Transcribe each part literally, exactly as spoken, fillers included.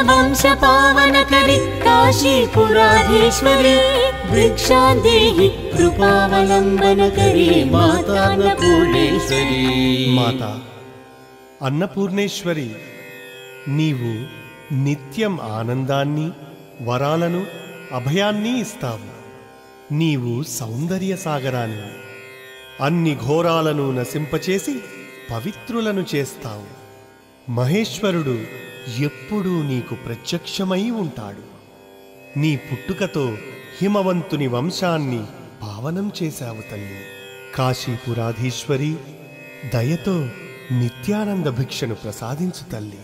वंश पावनकरी काशीपुराधीश्वरी भिक्षा देहि कृपावलंबनकरी माता अन्नपूर्णेश्वरी। माता अन्नपूर्णेश्वरी నీవు నిత్యం ఆనందాన్ని వరాలను అభయాన్ని ఇస్తావు। నీవు సౌందర్య సాగరాన్ని అన్ని ఘోరాలను నశింపచేసి పవిత్రులను చేస్తావు। మహేశ్వరుడు ఎప్పుడూ నీకు ప్రత్యక్షమై ఉంటాడు। నీ పుట్టుకతో హిమవంతుని వంశాన్ని పావనం చేశావు తల్లి। కాశీపురాధీశ్వరి దయతో నిత్యానంద భిక్షను ప్రసాదించు తల్లి।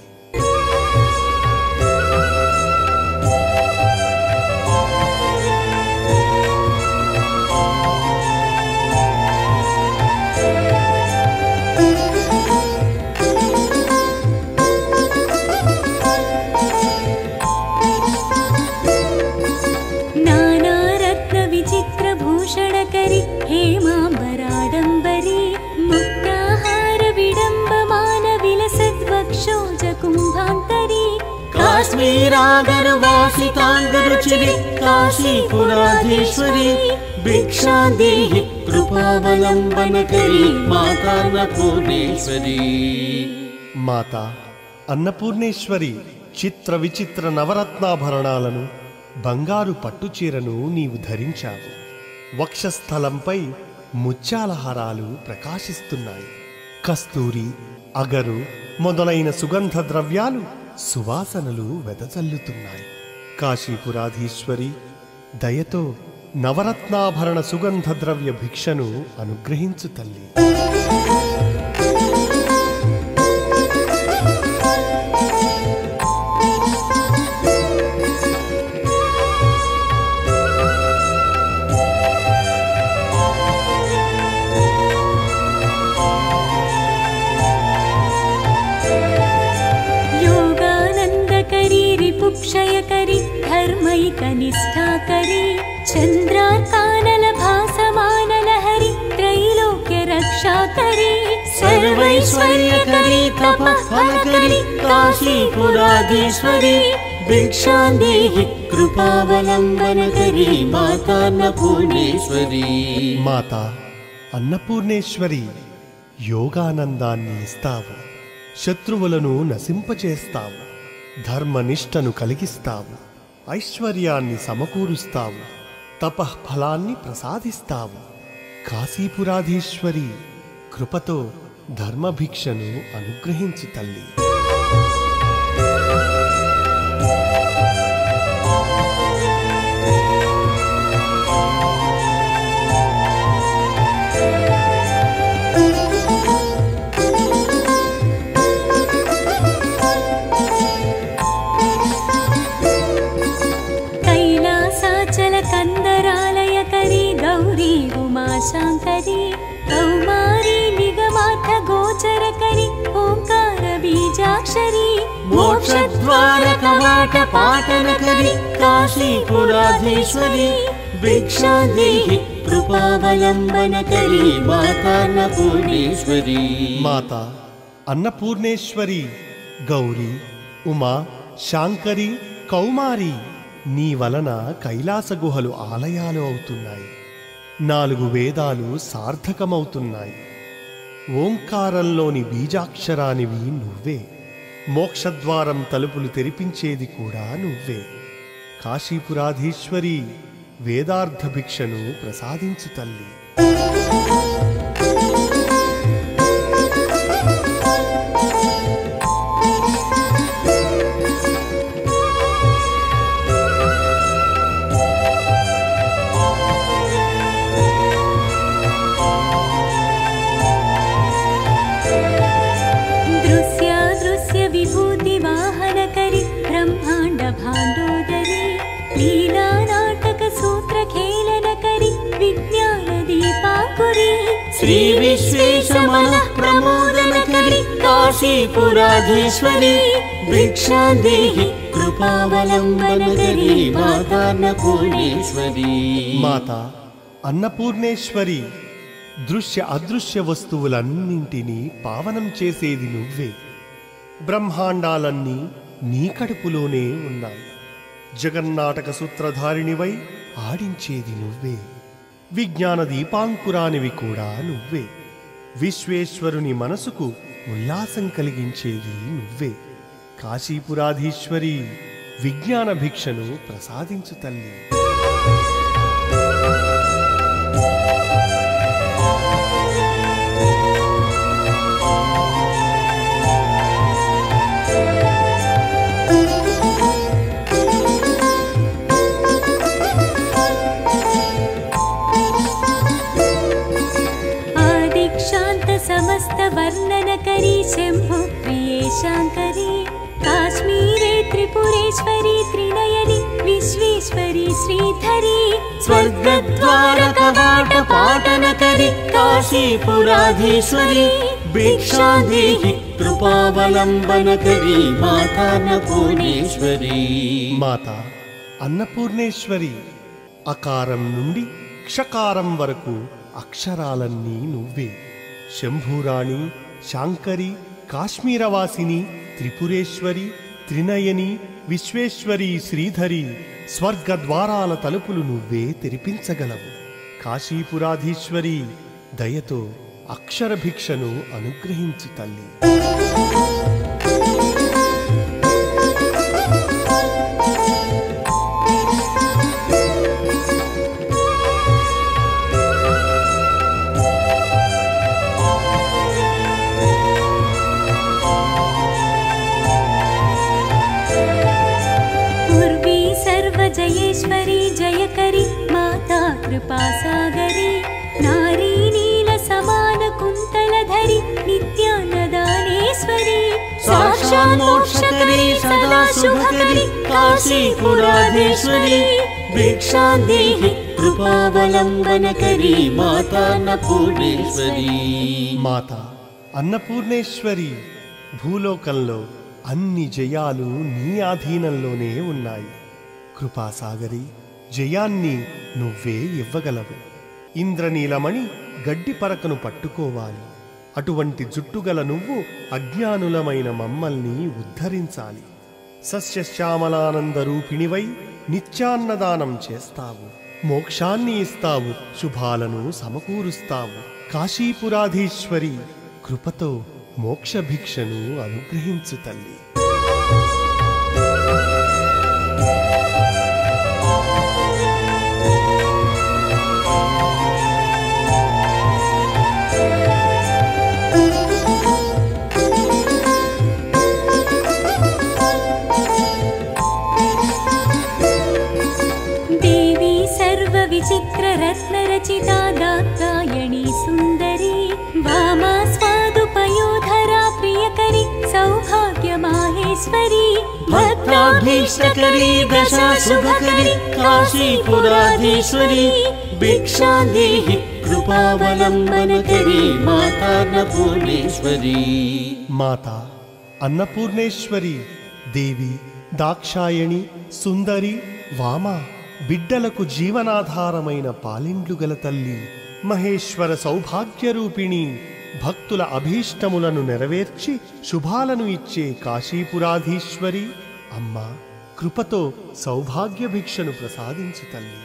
हेमांबराडंबरी मुक्ताहार विडंबमान विलसद्वक्षोज कुंभांतरी काश्मीरागरवासितांगरुचिरी काशीपुराधीश्वरी भिक्षा देहि कृपावलंबनकरी माता अन्नपूर्णेश्वरी। माता अन्नपूर्णेश्वरी చిత్ర విచిత్ర నవరత్నాభరణాలను బంగారు పట్టుచీరను నీవు ధరించావు। వక్షస్థలంపై ముత్యాల హారాలు ప్రకాశిస్తున్నాయి। కస్తూరి అగరు మొదలైన సుగంధ ద్రవ్యాలు సువాసనలు వెదజల్లుతున్నాయి। కాశీపురాధీశ్వరి దయతో నవరత్నాభరణ సుగంధ ద్రవ్య భిక్షను అనుగ్రహించు తల్లి। क्षयकरी धर्मैकनिष्ठाकरी चंद्रार्कानल भासमानलहरी त्रैलोक्य रक्षाकरी सर्वैश्वर्यकरी तपःफलकरी काशीपुराधीश्वरी भिक्षा देहि कृपावलंबनकरी माता अन्नपूर्णेश्वरी। माता अन्नपूर्णेश्वरी యోగానందాన్ని ఇస్తావు। శత్రువులను నశింపచేస్తావు। ధర్మనిష్టను కలిగిస్తావు। ఐశ్వర్యాన్ని సమకూరుస్తావు। తపఃఫలాన్ని ప్రసాదిస్తావు। కాశీపురాధీశ్వరి కృపతో ధర్మభిక్షను అనుగ్రహించు తల్లి। कंदरालयकरी गौरी उमाशंकरी कौमारी निगमार्थ गोचरकरी ओंकार बीजाक्षरी मोक्षद्वार कवाट पाटनकरी काशीपुराधीश्वरी भिक्षा देहि कृपावलंबनकरी माता अन्नपूर्णेश्वरी। माता अन्नपूर्णेश्वरी गौरी उमा శాంకరి కౌమారి నీ వలన కైలాస గుహలు ఆలయాలు అవుతున్నాయి। నాలుగు వేదాలు సార్థకమవుతున్నాయి। ఓంకారంలోని బీజాక్షరానివి నువ్వే। మోక్షద్వారం తలుపులు తెరిపించేది కూడా నువ్వే। కాశీపురాధీశ్వరి వేదార్థ భిక్షను ప్రసాదించు తల్లి। लीला नाटक सूत्र खेलन करी विज्ञान दीपांकुरी श्री विश्वेश मनः प्रमोदन करी काशीपुराधीश्वरी भिक्षा देहि कृपावलंबन करी माता अन्नपूर्णेश्वरी। माता अन्नपूर्णेश्वरी దృశ్య అదృశ్య వస్తువులన్నింటినీ పావనం చేసేది నువ్వే। బ్రహ్మాండాలన్నీ నీ కడుపులోనే ఉన్నాయి. జగన్నాటక సూత్రధారిణివై ఆడించేది నువ్వే. విజ్ఞాన దీపాంకురానివి కూడా నువ్వే. విశ్వేశ్వరుని మనసుకు ఉల్లాసం కలిగించేది నువ్వే. కాశీపురాధీశ్వరి, విజ్ఞాన భిక్షను ప్రసాదించు తల్లి. समस्त वर्णन करी शंभु प्रिये शांकरी, काश्मीरे त्रिपुरेश्वरी त्रिनयनी विश्वेश्वरी श्रीधरी, स्वर्गद्वार कवाट पाटन करी काशीपुराधीश्वरी, भिक्षा देहि कृपावलंबन करी माता अन्नपूर्णेश्वरी. మాతా అన్నపూర్ణేశ్వరి, అకారం నుండి క్షకారం వరకు అక్షరాలన్నీ నువ్వే. శంభూరాణి, శాంకరి, కాశ్మీరవాసిని, త్రిపురేశ్వరి, త్రినయని, విశ్వేశ్వరి, శ్రీధరి, స్వర్గద్వారాల తలుపులు నువ్వే తెరిపించగలవు. కాశీపురాధీశ్వరి, దయతో అక్షర భిక్షను అనుగ్రహించు తల్లి. जयेश्वरी जयकरी माता कृपा सागरी, नारी नील समान कुंतलधरी नित्यानदानेश्वरी, साक्षात् मोक्षकरी सदा शुभकरी काशीपुराधीश्वरी, भिक्षा देहि कृपावलंबन करी माता अन्नपूर्णेश्वरी. మాతా అన్నపూర్ణేశ్వరి, భూలోకంలో అన్ని జయాలు నీ ఆధీనంలోనే ఉన్నాయి. కృపాసాగరి, జయాన్ని నువ్వే ఇవ్వగలవు. ఇంద్రనీలమణి గడ్డి పరకను పట్టుకోవాలి. అటువంటి జుట్టుగల నువ్వు అజ్ఞానులమైన మమ్మల్ని ఉద్ధరించాలి. సస్యశ్యామలానంద రూపిణివై నిత్యాన్నదానం చేస్తావు. మోక్షాన్ని ఇస్తావు, శుభాలను సమకూరుస్తావు. కాశీపురాధీశ్వరి, కృపతో మోక్ష భిక్షను అనుగ్రహించు తల్లి. विचित्र रत्न रचिता दाक्षायणी सुंदरी, वामा स्वादुपयोधरा प्रियकरी सौभाग्य माहेश्वरी, भक्ताभीष्टकरी दशा शुभकरी काशीपुराधीश्वरी, भिक्षा देहि कृपावलंबन करी माता अन्नपूर्णेश्वरी. మాతా అన్నపూర్ణేశ్వరి, దేవి, దాక్షాయణి, సుందరి, వామ, బిడ్డలకు జీవనాధారమైన పాలిండ్లు గల తల్లి, మహేశ్వర సౌభాగ్యరూపిణి, భక్తుల అభీష్టములను నెరవేర్చి శుభాలను ఇచ్చే కాశీపురాధీశ్వరి, అమ్మా, కృపతో సౌభాగ్య భిక్షను ప్రసాదించు తల్లి.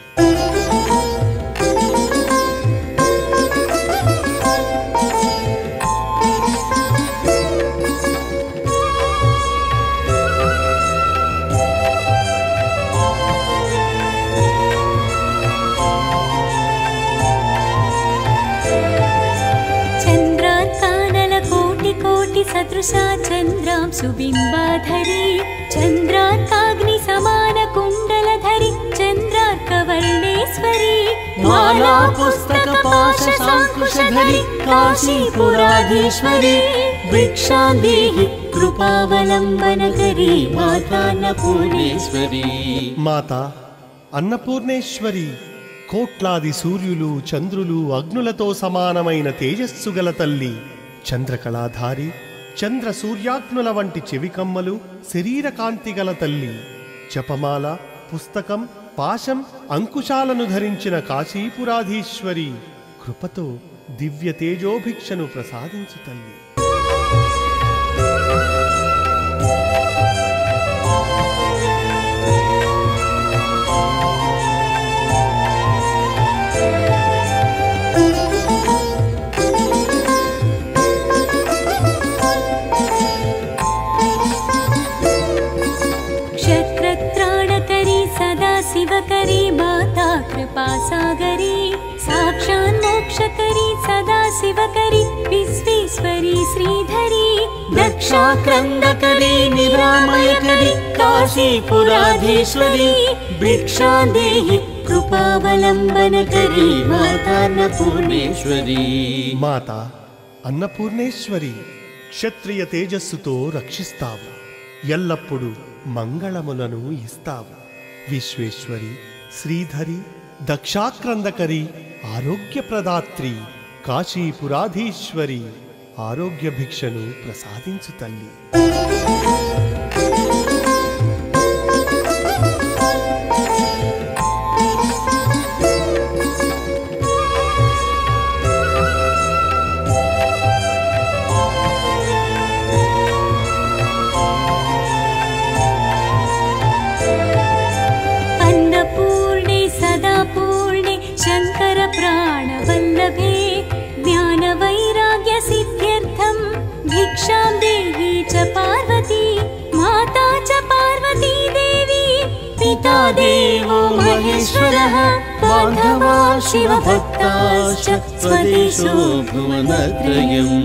सदृशा चंद्रां सुबिंबाधरी, चंद्रार्काग्नि समान कुंडलधरी, चंद्रार्कवर्णेश्वरी, माला पुस्तक पाश सांकुशधरी काशीपुराधीश्वरी, भिक्षा देहि कृपावलंबन करी माता अन्नपूर्णेश्वरी. మాతా అన్నపూర్ణేశ్వరి, కోట్లాది సూర్యులు, చంద్రులు, అగ్నులతో సమానమైన తేజస్సు గల తల్లి, చంద్రకళాధారి, చంద్ర సూర్యాగ్నుల వంటి చెవికమ్మలు, శరీర కాంతి గల తల్లి, జపమాల, పుస్తకం, పాశం, అంకుశాలను ధరించిన కాశీపురాధీశ్వరి, కృపతో దివ్య తేజోభిక్షను ప్రసాదించు తల్లి. पार्वतीदेवी विश्वेश्वरी श्रीधरी दक्षाक्रन्दकरी निरामयकरी काशीपुराधीश्वरी भिक्षा देहि कृपावलम्बनकरी माता अन्नपूर्णेश्वरी। మాతా అన్నపూర్ణేశ్వరి, క్షత్రియ తేజస్సుతో రక్షిస్తావు, ఎల్లప్పుడూ మంగళములను ఇస్తావు. విశ్వేశ్వరి, శ్రీధరి, దక్షాక్రందకరి, ఆరోగ్యప్రదాత్రి, కాశీపురాధీశ్వరి, ఆరోగ్య భిక్షను ప్రసాదించు తల్లి. अन्नपूर्णे सदापूर्णे शंकर प्राणवल्लभे ज्ञानवैराग्यसिद्ध्यर्थं भिक्षां देहि च पार्वती माता च पार्वती देवी पिता देवो महेश्वरः बान्धवा शिवभक्ताश्च स्वदेशो भुवनत्रयम्।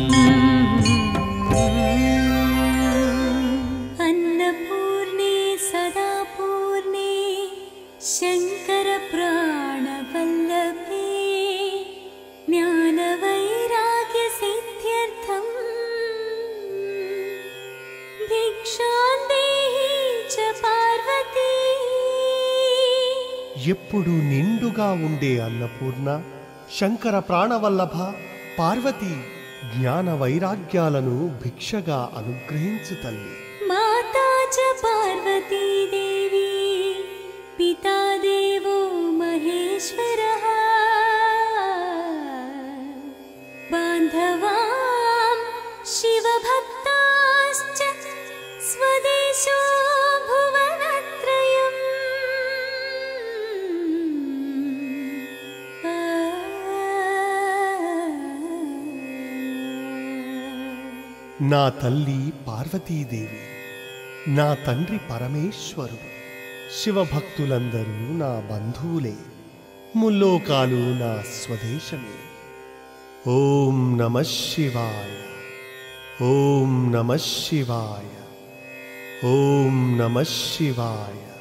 अन्नपूर्णे सदापूर्णे शंकर प्राणवल्लभे ज्ञानवैराग्यसिद्ध्यर्थं भिक्षां देहि च पार्वती। ఎప్పుడు నిండుగా ఉండే అన్నపూర్ణ, శంకర ప్రాణవల్లభ, పార్వతి, జ్ఞాన వైరాగ్యాలను భిక్షగా అనుగ్రహించు తల్లి. माता च पार्वती देवी पिता देवो महेश्वरः बान्धवां शिवभक्ताश्च स्वदेशो भुवनत्रयम्। నా తల్లి పార్వతీదేవి, నా తండ్రి పరమేశ్వరుడు, శివభక్తులందరూ నా బంధువులే, ముల్లోకాలు నా స్వదేశమే. ఓం నమః శివాయ, ఓం నమః శివాయ, ఓం నమః శివాయ.